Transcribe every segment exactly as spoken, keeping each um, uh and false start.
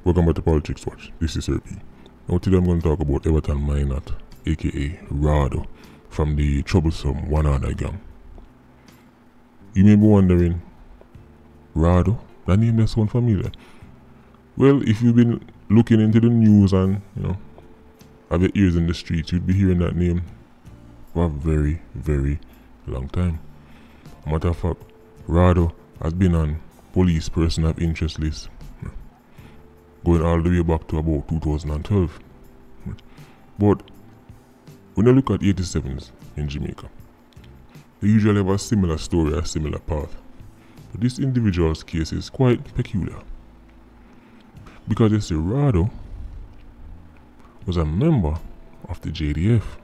Welcome back to Politics Watch. This is R P. Now today I'm going to talk about Everton Minot, aka Rado, from the troublesome One Order gang. You may be wondering, Rado? That name does sound familiar. Well, if you've been looking into the news and, you know, have your ears in the streets, you'd be hearing that name for a very, very long time. Matter of fact, Rado has been on police person of interest list going all the way back to about two thousand twelve. But when you look at eighty-sevens in Jamaica, they usually have a similar story, a similar path. But this individual's case is quite peculiar. Because you see, Rado was a member of the J D F.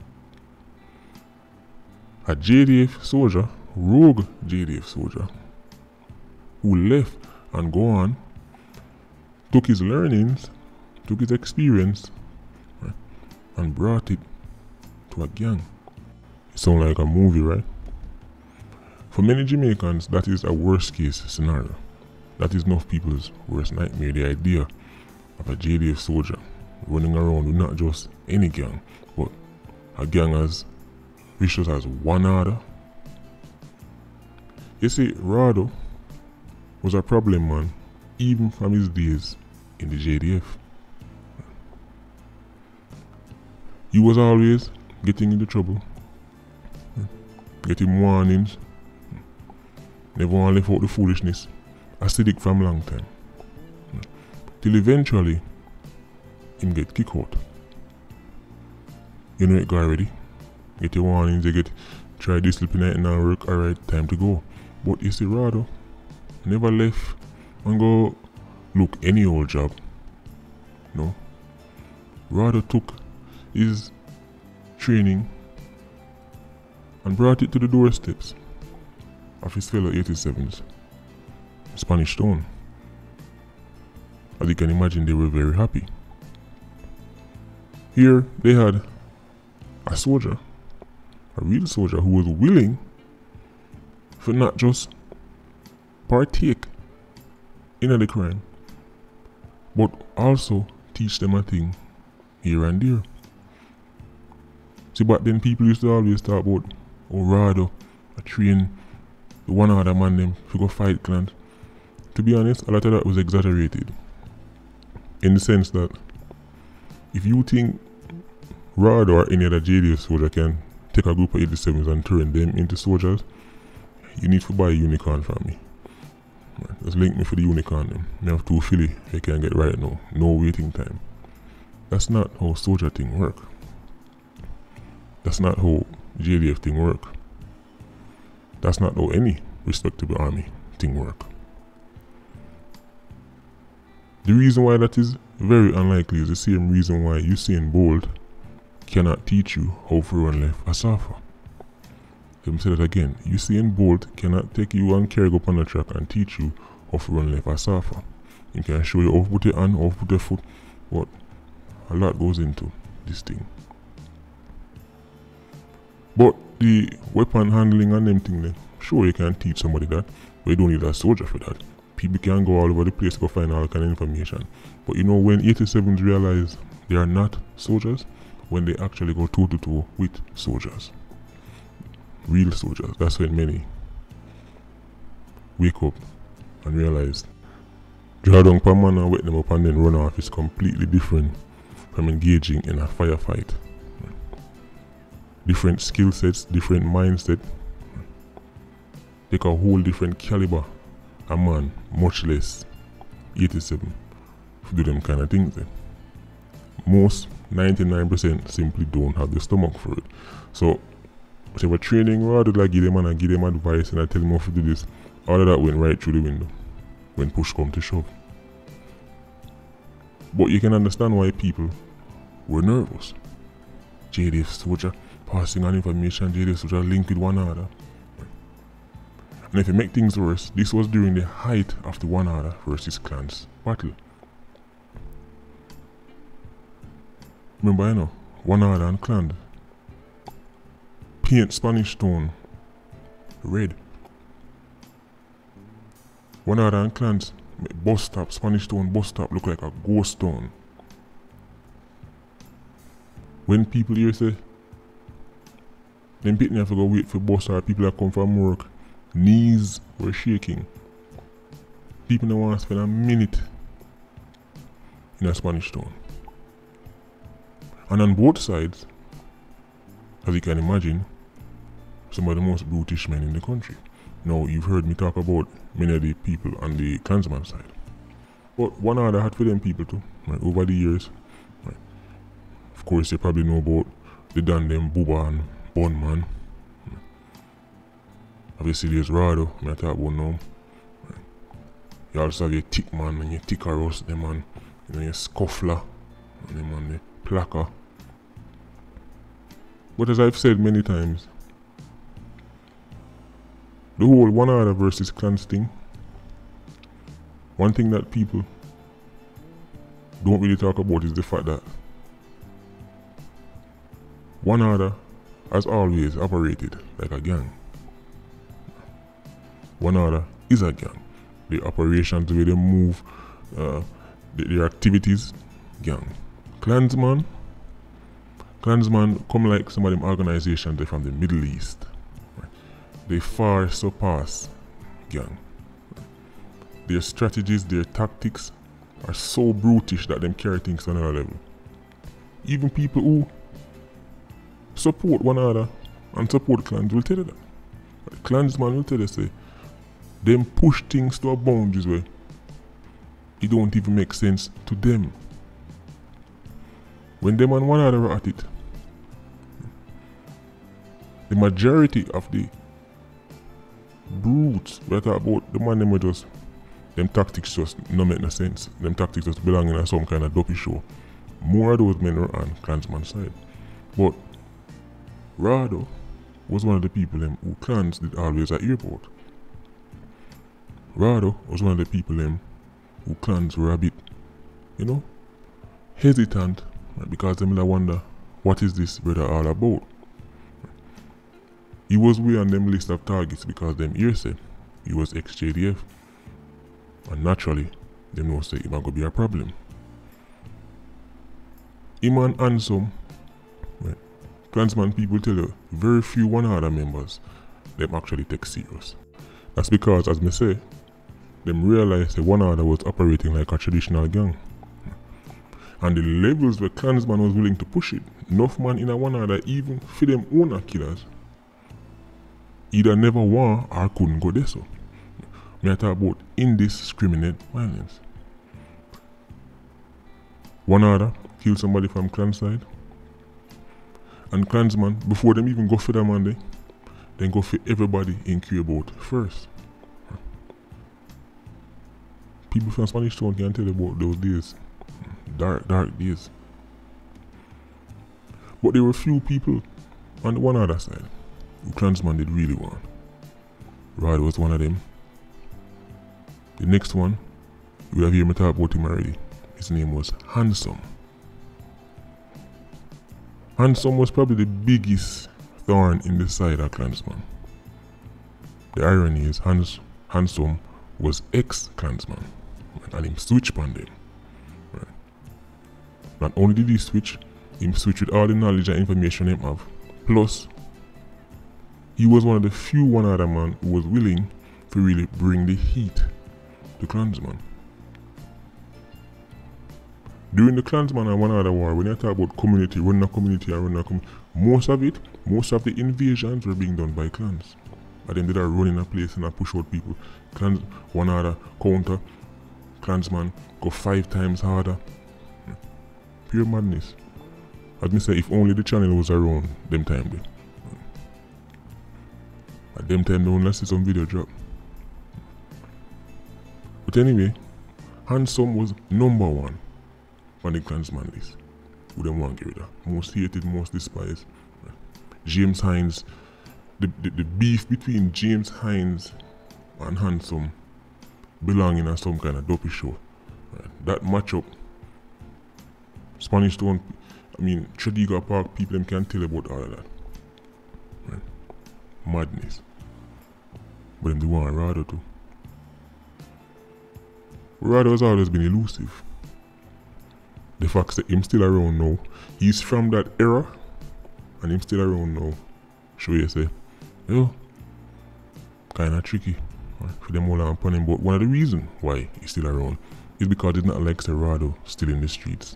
A J D F soldier, rogue J D F soldier, who left and go on, took his learnings, took his experience, right, and brought it to a gang. It sounds like a movie, right? For many Jamaicans, that is a worst case scenario. That is enough people's worst nightmare, the idea of a J D F soldier running around with not just any gang, but a gang as vicious as One Order. You see, Rado was a problem man even from his days in the J D F. He was always getting into trouble, getting warnings, never want to live out the foolishness, acidic from long time. Till eventually, him get kicked out. You know it go already. Get your warnings, you get try discipline and now work, alright, time to go. But you see, Rado never left and go look any old job. No. Rado took his training and brought it to the doorsteps of his fellow eighty-sevens, Spanish Town. As you can imagine, they were very happy. Here they had a soldier, a real soldier who was willing to not just partake in the crime, but also teach them a thing here and there. See, back then people used to always talk about, oh, Rado, I train the One Order man them to go fight clans. To be honest, a lot of that was exaggerated. In the sense that if you think Rado or any other J D F soldier can take a group of eighty-sevens and turn them into soldiers, you need to buy a unicorn from me. Right, just link me for the unicorn them. I have two Philly you can get right now. No waiting time. That's not how soldier thing work. That's not how J D F thing work. That's not how any respectable army thing work. The reason why that is very unlikely is the same reason why Usain Bolt cannot teach you how to run left a sofa. Let me say that again. Usain Bolt cannot take you and carry up on the track and teach you how to run left a sofa. He can show you how to put your hand, how to put your foot, but a lot goes into this thing. But the weapon handling and them thing, sure you can teach somebody that, but you don't need a soldier for that. People can go all over the place to go find all kind of information. But you know, when eighty-sevens realize they are not soldiers, when they actually go toe to toe with soldiers, real soldiers, that's when many wake up and realize draw down per man and wake them up and then run off is completely different from engaging in a firefight. Different skill sets, different mindset, take a whole different caliber a man, much less eighty-seven, to do them kind of things. Then. Most ninety-nine percent simply don't have the stomach for it. So, if we're training Rado, like give them and I give them advice and I tell them how to do this, all of that went right through the window when push come to shove. But you can understand why people were nervous. J D F soldier passing on information, J D F soldier linked with One Order. And if you make things worse, this was during the height of the One Order versus clans battle. Remember, you know, One Order and clan paint Spanish Town red. One Order and clans Bus stop, Spanish Town bus stop look like a ghost town. When people here say, them people have to go wait for bus or people that come from work, knees were shaking. People don't want to spend a minute in a Spanish Town. And on both sides, as you can imagine, some of the most brutish men in the country. Now, you've heard me talk about many of the people on the Klansman side. But one other had for them people too, right, over the years. Right. Of course, you probably know about the Dan them, Booba and Bunman. Right. Obviously, there's Rado, I talk about now. Right. You also have your Tick Man and your Tickaros, them man, you know, your Scuffler, and them on the Placker. But as I've said many times, the whole one other versus clans thing, one thing that people don't really talk about is the fact that one other has always operated like a gang. One other is a gang. The operations, the way they move, uh, the, their activities, gang. Klansman, Klansman come like some of them organizations from the Middle East. Right? They far surpass gang. Right? Their strategies, their tactics are so brutish that them carry things to another level. Even people who support one another and support clans will tell you that. The Klansman will tell you, say, them push things to a boundaries where it don't even make sense to them. When them and one another are at it, the majority of the brutes we talk about, the man them were just, them tactics just no make no sense. Them tactics just belong in some kind of dopey show. More of those men were on Klansman's side. But Rado was one of the people them who clans did always at airport. Rado was one of the people them who clans were a bit, you know, hesitant, right, because them will wonder, what is this brother all about? He was way on them list of targets because them here say he was ex J D F. And naturally, them know say it might go be a problem. Him and Handsome, right, Klansman people tell you, very few one other members them actually take serious. That's because, as me say, them realize that one other was operating like a traditional gang. And the levels where Klansman was willing to push it, enough man in a one other even for them owner killers, either never want or couldn't go there so. Me I talk about indiscriminate violence. One other kill somebody from clan side, and Klansman, before them even go for the man, they then go for everybody in Queboat first. People from Spanish Town can tell you about those days. Dark, dark days. But there were few people on the one other side who Klansman did really want. Rod was one of them. The next one, you have heard me talk about him already. His name was Handsome. Handsome was probably the biggest thorn in the side of Klansman. The irony is Hans, Handsome was ex-Klansman, and him switched on them. Right. Not only did he switch, he switched with all the knowledge and information he have. Plus, he was one of the few one other man who was willing to really bring the heat to Klansman. During the Klansman and one other war, when I talk about community, running a community and running a community, most of it, most of the invasions were being done by clans. And then they are running a place and I push out people. Clans, one other counter, Klansman go five times harder. Pure madness. As me say, if only the channel was around them time there. At them time they only see some video drop. But anyway, Handsome was number one on the Klansman list. Who them want to get rid of. Most hated, most despised. James Hines, the, the, the beef between James Hines and Handsome belong in a some kind of dopey show. Right. That matchup, Spanish Town, I mean, Tredegar Park people them can't tell about all of that. Right. Madness. But them do want Rado too. Rado has always been elusive. The fact that him still around now, he's from that era, and him still around now, show you say, yo, kinda tricky right, for them all upon him. But one of the reasons why he's still around is because it's not like Rado still in the streets.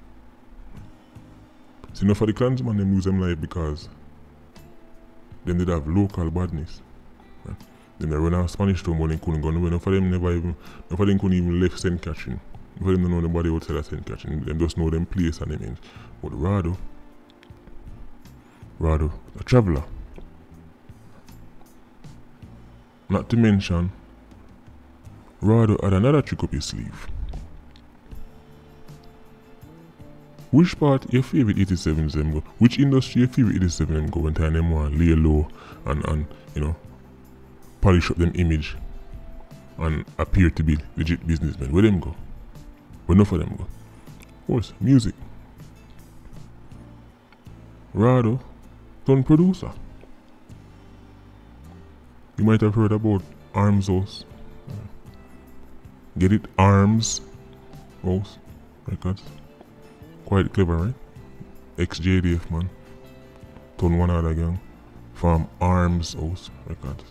So enough for the Klansman them lose them life because them did have local badness. Right? Them they run out Spanish town but they couldn't go nowhere. Enough of them never even enough of them couldn't even left Saint Catherine. Enough of them don't know nobody outside of Saint Catherine. Them just know them place and them ends. But Rado Rado, a traveller. Not to mention, Rado had another trick up his sleeve. Which part your favourite eighty-sevens them go? Which industry your favourite eighty-seven them go when time them want lay low and, and you know polish up them image and appear to be legit businessmen? Where them go? Where enough of them go? Of course, music. Rado turned producer. You might have heard about Arms House. Get it? Arms House Records. Quite clever, right? Ex-J D F man. Turn one other gang. From Arms House Records.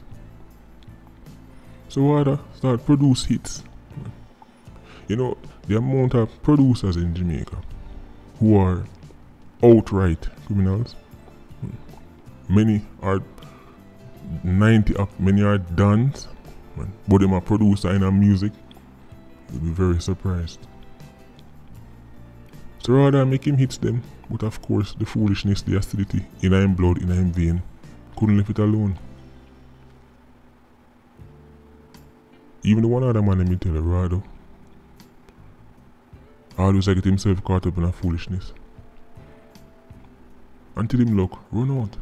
So Rado start produce hits. You know, the amount of producers in Jamaica who are outright criminals. Many are ninety up, many are dons, but them are producer in our music. You'll be very surprised. So Rado make him hits them, but of course the foolishness, the hostility in him blood, in him vein, couldn't leave it alone. Even the one other man let me tell you, Rado always like get himself caught up in a foolishness. Until him luck run out.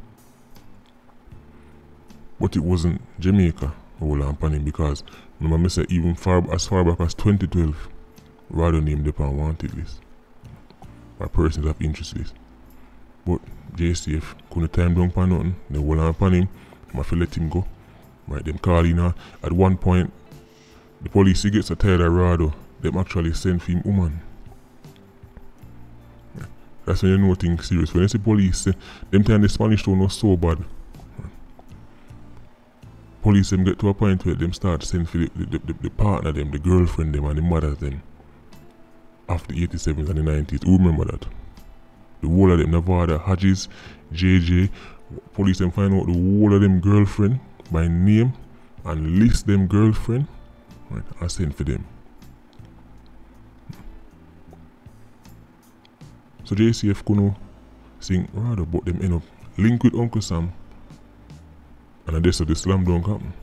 But it wasn't Jamaica who hold upon him because remember me say even far as far back as twenty twelve, Rado named the on wanted list. Or persons of interest list. But J C F couldn't time down upon nothing. They hold upon him, I have to let him go. Right, them call in uh, at one point the police gets so tired of Rado, them actually send for him woman. Yeah. That's when you know things serious. When you see police, uh, them time the Spanish town was so bad. Police them get to a point where them start sending for the, the, the, the partner them, the girlfriend them and the mother them after the eighty-sevens and the nineties. Who remember that? The whole of them, Nevada, Hodges, J J, police them find out the whole of them girlfriend by name and list them girlfriend, right, and send for them. So J C F couldn't sing Rado, but them end up link with Uncle Sam. And that's how the slam dunk happen.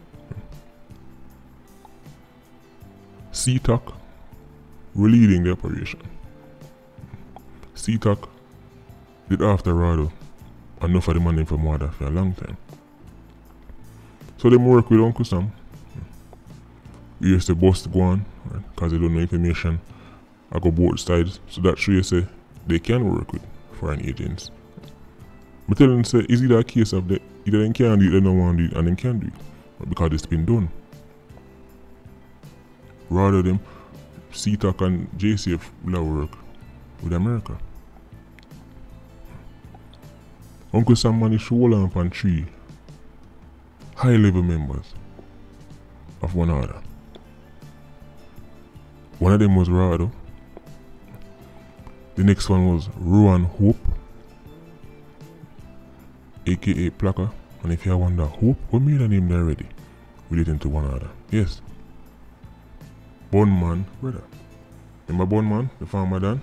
C-Talk were leading the operation. C-Talk did after Rado and enough of the money from Wada for a long time. So they work with Uncle Sam. We used to bust go on, right, because they don't know information. I go both sides. So that show you say they can work with foreign agents. But tell them say, is it a case of the either they can do it, they don't want to do it, and they can do it. Because it's been done. Rather than C-Talk and J C F will work with America. Uncle Sam managed to hold on upon three high level members of one order. One of them was Rado. The next one was Rowan Hope, aka Plaka. And if you wonder, Hope, what made a name there already? Relating to one another. Yes. Bunman, brother. Remember Bunman, the farmer Dan?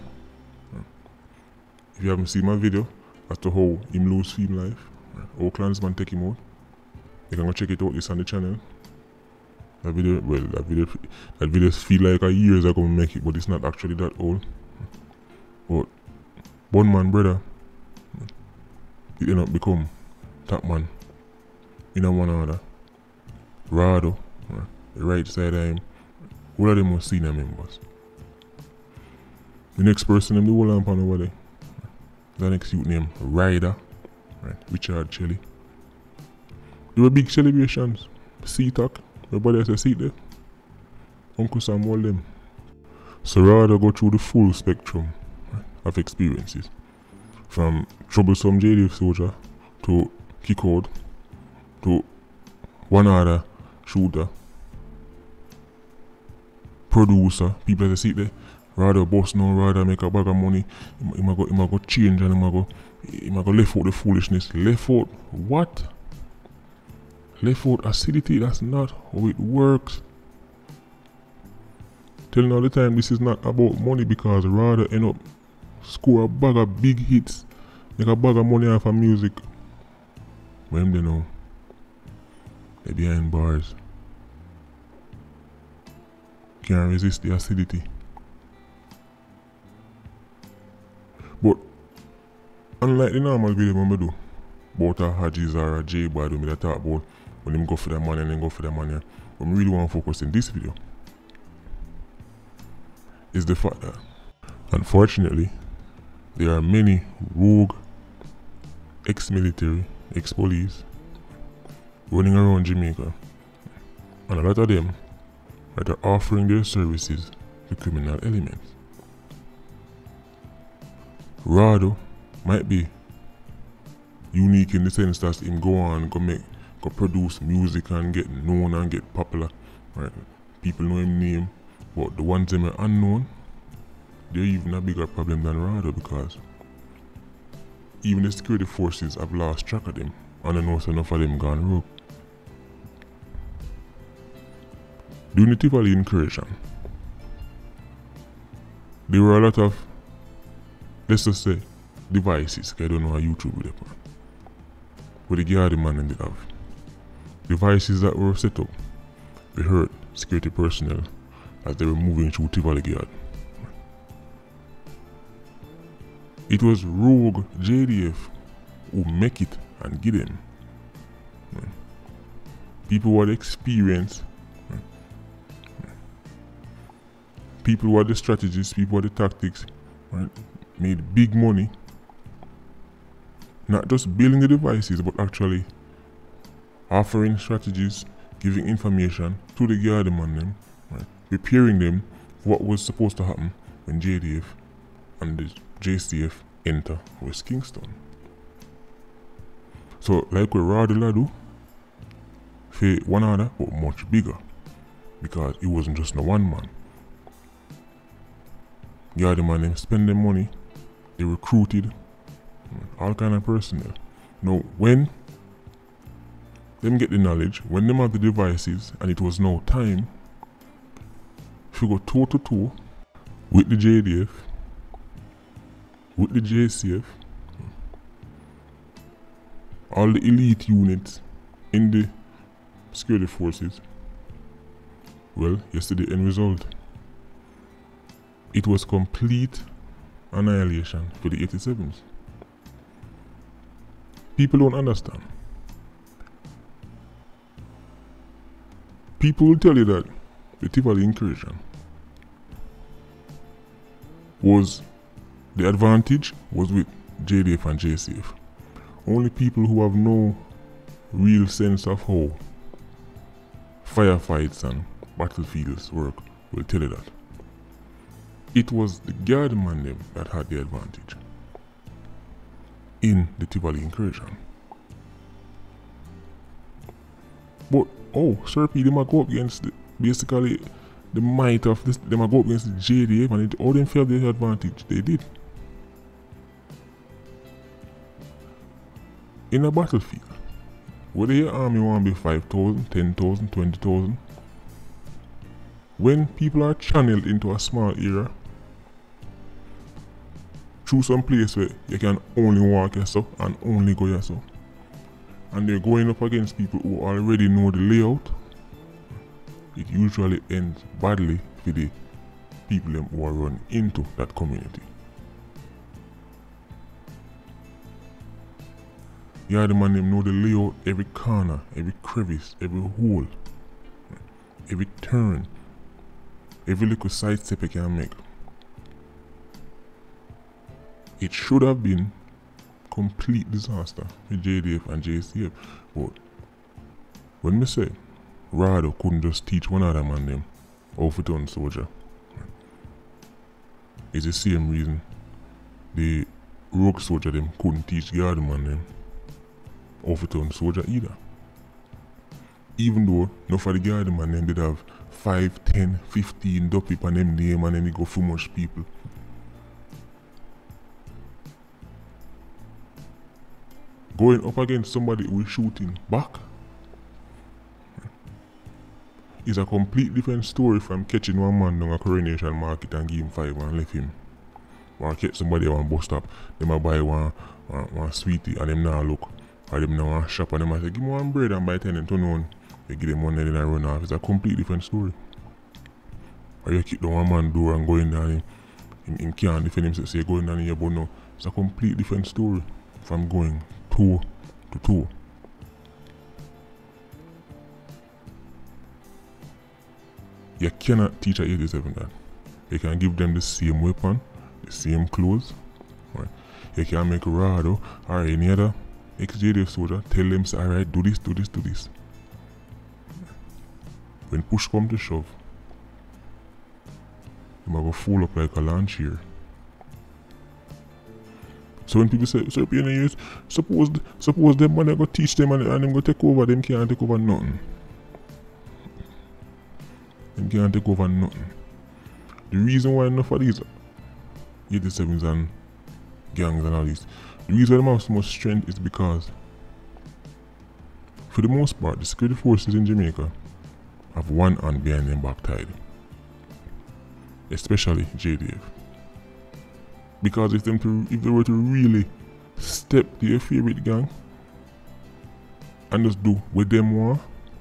If you haven't seen my video as to how him lose fame life, how Klansman take him out, you can go check it out, it's on the channel. That video, well, that video, that video feel like a years ago make it, but it's not actually that old. But Bunman, brother, he ended up become top man in a one order. Rado, right, the right side of him, all of them were senior members. The next person them the whole lamp on over there. The next youth named Ryder, right, Richard Shelley. There were big celebrations. C-Talk, everybody has a seat there. Uncle Sam hold them. So rather go through the full spectrum of experiences. From troublesome J D F soldier to kick out to one other shooter, producer, people that sit there, rather boss now, rather make a bag of money, he might go, he might go change and he might go, he might go left out the foolishness. Left out what? Left out acidity, that's not how it works. Telling all the time this is not about money because rather end up score a bag of big hits, make a bag of money off of music. When they know, they behind bars. Can't resist the acidity. But unlike the normal video when we do, about a Hadjies or a J-Boy when we talk about when them go for the money and then go for the money, what we really want to focus in this video is the fact that unfortunately there are many rogue ex-military, ex-police running around Jamaica, and a lot of them that are offering their services to criminal elements. Rado might be unique in the sense that him go on, go make, go produce music and get known and get popular. Right? People know him name, but the ones that are unknown, they're even a bigger problem than Rado because even the security forces have lost track of them and I know so enough of them gone rogue. During the Tivoli incursion, there were a lot of, let's just say, devices, I don't know how YouTube would happen, but the guard man did have. Devices that were set up, they hurt security personnel as they were moving through Tivoli Guard. It was rogue J D F who make it and give them. People who had experience, people who had the strategies, people who had the tactics, right? Made big money, not just building the devices but actually offering strategies, giving information to the guard man them, right? Preparing them for what was supposed to happen when J D F and the J C F enter West Kingston. So like what Rado do, for one other but much bigger, because it wasn't just no one man. Guard man them spend their money, they recruited all kind of personnel. Now when them get the knowledge, when them have the devices and it was now time to go toe to toe with the J D F, with the J C F, all the elite units in the security forces, well, yesterday end result, it was complete annihilation for the eighty-sevens. People don't understand. People will tell you that the Tivoli incursion was, the advantage was with J D F and J C F. Only people who have no real sense of how firefights and battlefields work will tell you that. It was the guard man them that had the advantage in the Tivoli incursion. But oh, Serpy, they might go up against the, basically the might of this, they might go up against the J D F and it, all them felt their advantage. They did. In a battlefield, whether your army want to be five thousand, ten thousand, twenty thousand, when people are channeled into a small area, through some place where you can only walk yourself and only go yourself, and they're going up against people who already know the layout, it usually ends badly for the people who are run into that community. Yeah, the man them know the layout, every corner, every crevice, every hole, every turn, every little side step you can make. It should have been complete disaster with J D F and J C F, but when me say Rado couldn't just teach one other man them Off it on soldier. It's the same reason the rogue soldier them couldn't teach guard man them off it on soldier either. Even though no for the guard man them did have five, ten, fifteen dopey on them name and then they go for much people. Going up against somebody who is shooting back is a complete different story from catching one man down a Coronation Market and give him five and left him. Or catch somebody at one bus stop, them a buy one, one, one sweetie and them now look. Or them now one shop and them a say, give me one bread and buy ten and turn on. They give them one and then I run off. It's a complete different story. Or you kick down one man door and go in there and him, him can't defend himself, say go in there and you but no. It's a complete different story from going toe to toe. You cannot teach a eighty-seven that. You can give them the same weapon, the same clothes. Right? You can make Rado or any other ex-J D F soldier tell them, say, alright, do this, do this, do this. When push come to shove, they might go fall up like a launch here. So when people say, so you know, suppose, suppose them man go teach them and, and them go take over, them can't take over nothing. Them can't take over nothing. The reason why enough of these eighty-sevens and gangs and all this, the reason why they have so much strength is because, for the most part, the security forces in Jamaica have one hand behind them back tied. Especially J D F. Because if them to, if they were to really step to your favorite gang and just do what them want,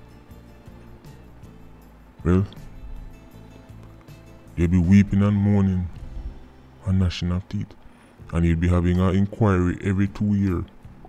well, you'll be weeping and mourning and gnashing of teeth. And you'll be having an inquiry every two years.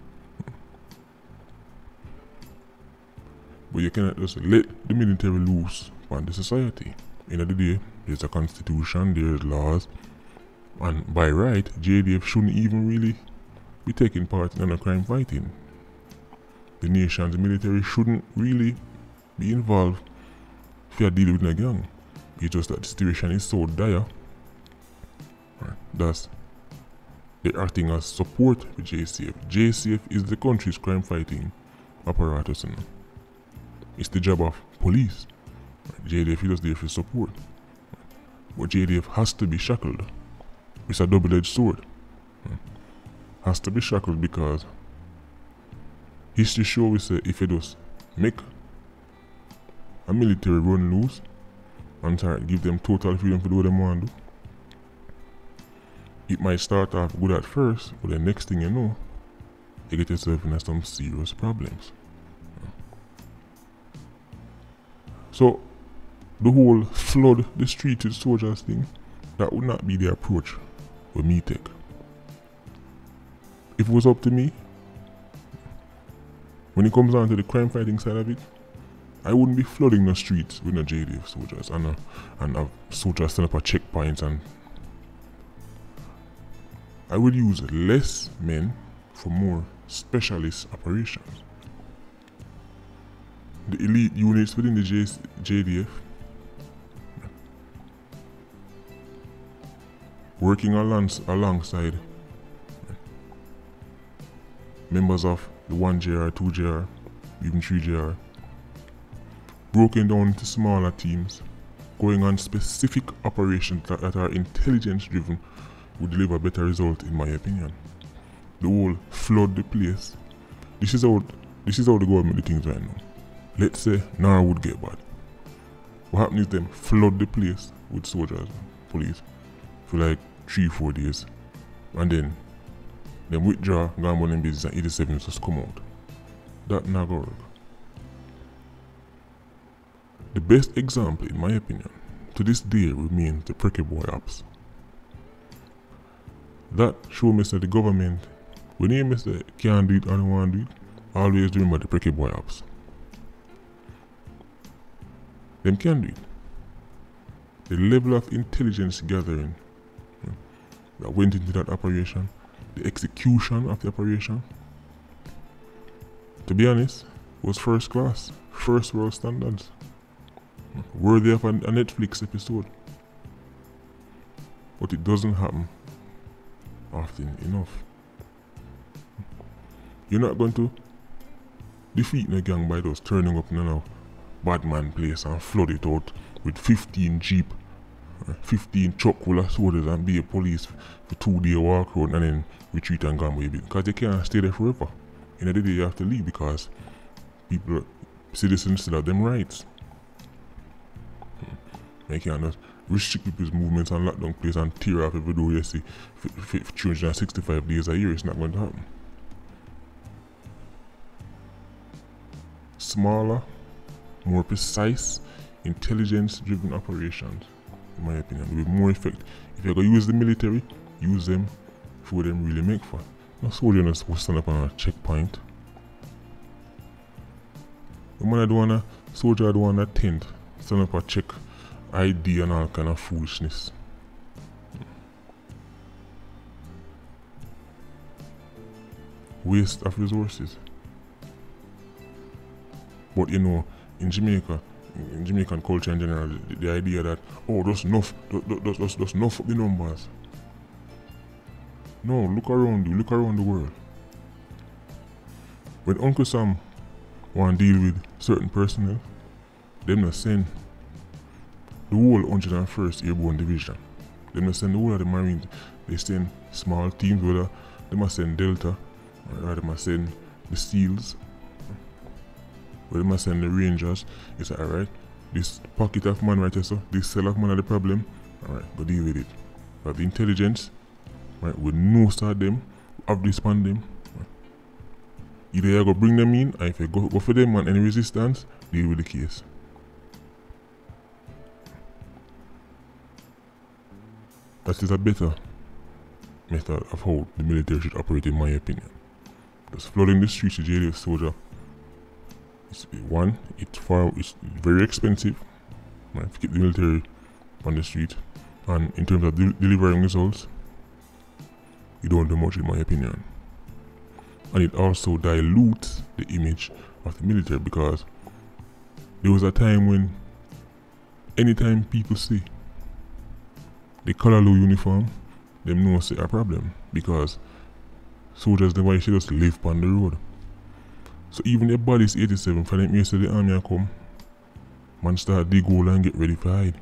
But you cannot just let the military loose on the society. In the day, there's a constitution, there's laws, and by right, J D F shouldn't even really be taking part in a crime fighting. The nation's military shouldn't really be involved if you're dealing with a gang. It's just that the situation is so dire. Right. Thus, they're acting as support for J C F. J C F is the country's crime fighting apparatus. You know. It's the job of police. Right. J D F is just there for support. Right. But J D F has to be shackled. It's a double-edged sword. Right. Has to be shackled because history shows say if you just make a military run loose and start give them total freedom to do what they want to do, it might start off good at first, but the next thing you know, you get yourself into some serious problems. So, the whole flood the streets with soldiers thing, that would not be the approach with me take. If it was up to me, when it comes down to the crime fighting side of it, I wouldn't be flooding the streets with no J D F soldiers and, uh, and have soldiers stand up at checkpoints, and I would use less men for more specialist operations. The elite units within the J JDF working along, alongside members of the one J R, two J R, even three J R, broken down into smaller teams, going on specific operations that, that are intelligence driven, would deliver better result in my opinion. The whole flood the place. This is how this is how the government do things right now. Let's say Norwood get bad. What happens is them flood the place with soldiers, police, for like three, four days. And then them withdraw, go on them business, and eighty-sevens just come out. That not gonna work. The best example, in my opinion, to this day remains the Precky Boy apps. That show me that the government, when they say can't do it and want to do it, always remember the Precky Boy apps. Them can do it. The level of intelligence gathering you know, that went into that operation, the execution of the operation, to be honest, was first class, first world standards. worthy of a, a Netflix episode. But it doesn't happen often enough. You're not going to defeat the gang by just turning up in a bad man place and flood it out with fifteen jeep, fifteen truck full of soldiers and be a police for two day walk around and then retreat and go away. Because you can't stay there forever. In the day you have to leave because people, citizens still have them rights. You can't just restrict people's movements and lock down place and tear off every door you see for three hundred sixty-five days a year. It's not going to happen. Smaller, more precise, intelligence-driven operations, in my opinion, will be more effective. If you're going to use the military, use them for what them really make for. No soldier is supposed to stand up on a checkpoint. The man I don't want a soldier I don't want a tent, stand up and check I D and all kind of foolishness. Waste of resources. But you know, in Jamaica, in Jamaican culture in general, the, the idea that, oh, that's enough, that's, that's, that's enough of the numbers. No, look around you, look around the world. When Uncle Sam want to deal with certain personnel, them not send the whole one hundred and first Airborne Division. They must send the whole of the Marines. They send small teams, whether they must send Delta, or they must send the SEALs, or they must send the Rangers. It's alright. This pocket of man right here, so this cell of man are the problem. Alright, go deal with it. But the intelligence, right, we know start them, have this on them. Right. Either you go bring them in, or if you go, go for them and any resistance, deal with the case. That is a better method of how the military should operate, in my opinion. Just flooding the streets with J D F soldier. It's, one, it's far, it's very expensive, right, to keep the military on the street, and in terms of de delivering results, you don't do much, in my opinion. And it also dilutes the image of the military, because there was a time when anytime people see the color low uniform, them know it's a problem, because soldiers never should just live on the road. So even the bodies eighty-seven, for them years to the army come, man start dig hole and get ready for hide.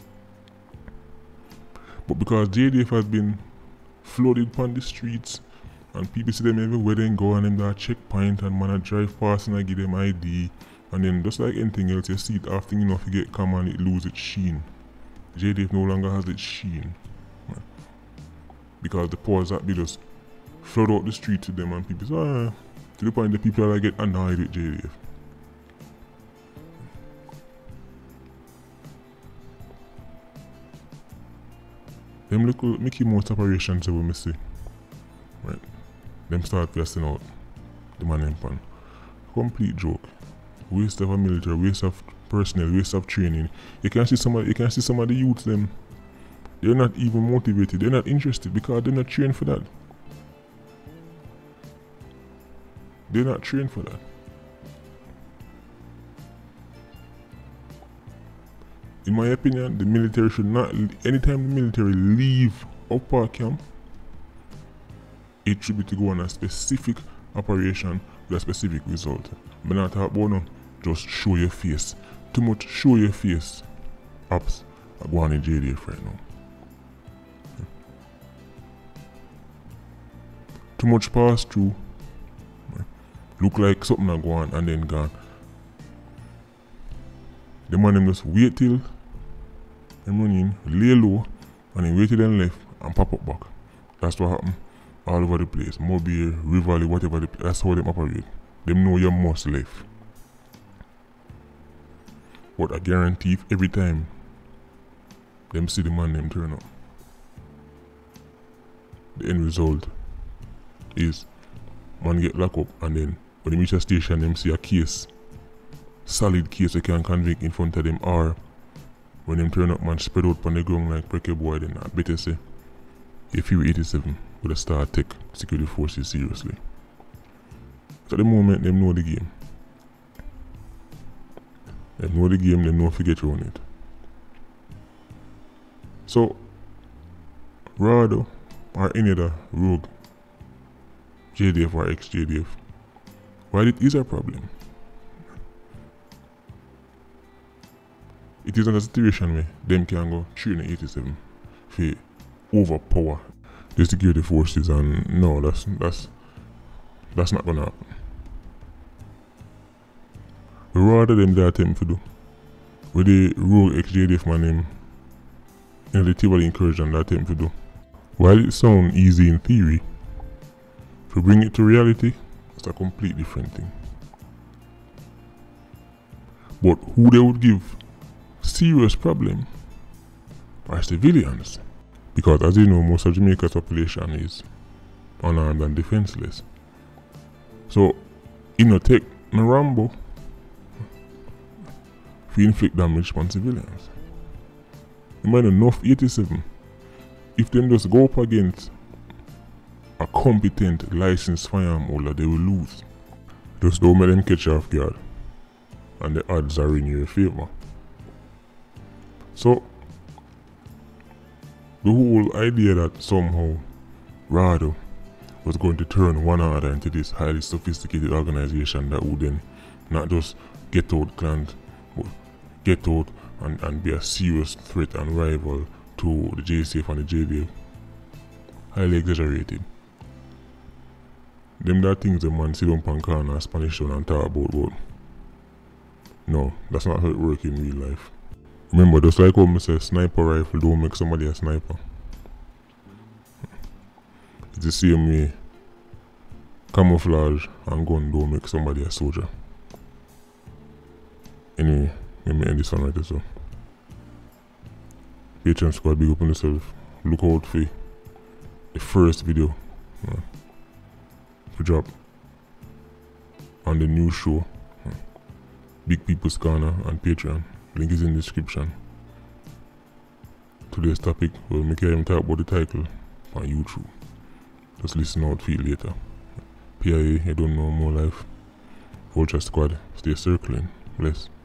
But because J D F has been flooded upon the streets and people see them everywhere they go and them that checkpoint and man a drive past and I give them I D, and then just like anything else you see it after enough you get come and it lose its sheen. J D F no longer has its sheen, right? Because the powers that be just flood out the street to them and people say, ah, to the point that people are like get annoyed with J D F. Them little Mickey Mouse operations that we see, right? Them start casting out the man in pan. Complete joke. Waste of a military, waste of personnel, waste of training. You can see some of, you can see some of the youths them. They're not even motivated. They're not interested because they're not trained for that. They're not trained for that. In my opinion, the military should not, anytime the military leave upper camp, it should be to go on a specific operation with a specific result. But not talk about no, just show your face. Too much show your face apps are going in J D F right now. Too much pass through. Look like something are going and then gone. The man them just wait till them run in, lay low, and then wait till them left and pop up back. That's what happened all over the place. Mobile, Rivali, whatever, the, that's how them operate. Them know you must left. But I guarantee if every time them see the man them turn up, the end result is man get locked up, and then when they reach a station them see a case, solid case they can convict in front of them, or when them turn up man spread out on the ground like Breaker Boy, then I better say if you eighty-seven would start take security forces seriously. So at the moment them know the game. They know the game, they know if you get around it. So, Rado or any other rogue J D F or ex-J D F, while it is a problem, it is not a situation where them can go three eighty-seven for overpower the security forces, and no, that's that's that's not gonna happen. Rather than that attempt to do with the rogue ex-J D F man name, you know, the Tivoli incursion that attempt to do. While it sounds easy in theory, to bring it to reality, it's a complete different thing. But who they would give serious problem are civilians. Because as you know, most of Jamaica's population is unarmed and defenseless. So, you know, take no Rambo to inflict damage on civilians. You might enough eighty-seven. If them just go up against a competent licensed firearm holder, they will lose. Just don't let them catch you off guard, and the odds are in your favor. So, the whole idea that somehow Rado was going to turn one order into this highly sophisticated organization that would then not just get out clan, but get out and, and be a serious threat and rival to the J C F and the J D F, highly exaggerated. Them that things the man sit down on corner and Spanish town and talk about, but no, that's not how it works in real life. Remember, just like how I say, sniper rifle don't make somebody a sniper. It's the same way camouflage and gun don't make somebody a soldier. Anyway, let me end this one right there. So, Patreon squad, big up on yourself. Look out for the first video uh, to drop on the new show, uh, Big People's Corner on Patreon. Link is in the description. Today's topic, we'll make even talk about the title on YouTube. Just listen out for it later. P I A, you don't know more life. Vulture Squad, stay circling. Bless.